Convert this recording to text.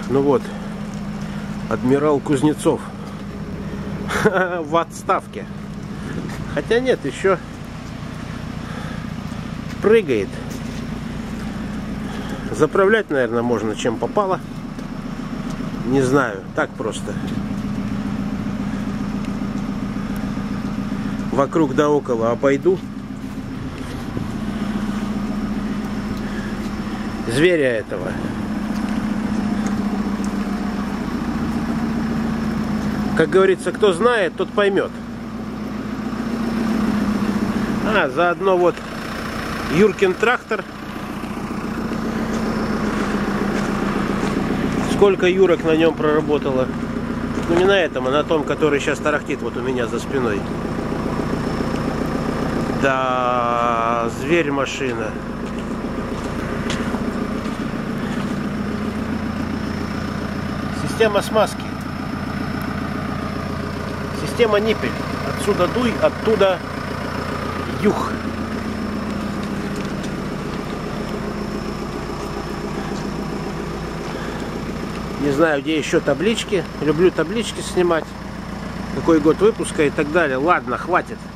Ну вот, адмирал Кузнецов в отставке. Хотя нет, еще прыгает. Заправлять, наверное, можно чем попало. Не знаю, так просто. Вокруг да около обойду. Зверя этого. Как говорится, кто знает, тот поймет. А, заодно вот Юркин трактор. Сколько Юрок на нем проработало. Ну, не на этом, а на том, который сейчас тарахтит вот у меня за спиной. Да, зверь машина. Система смазки. Система ниппель. Отсюда дуй, оттуда юх. Не знаю, где еще таблички. Люблю таблички снимать. Какой год выпуска и так далее. Ладно, хватит.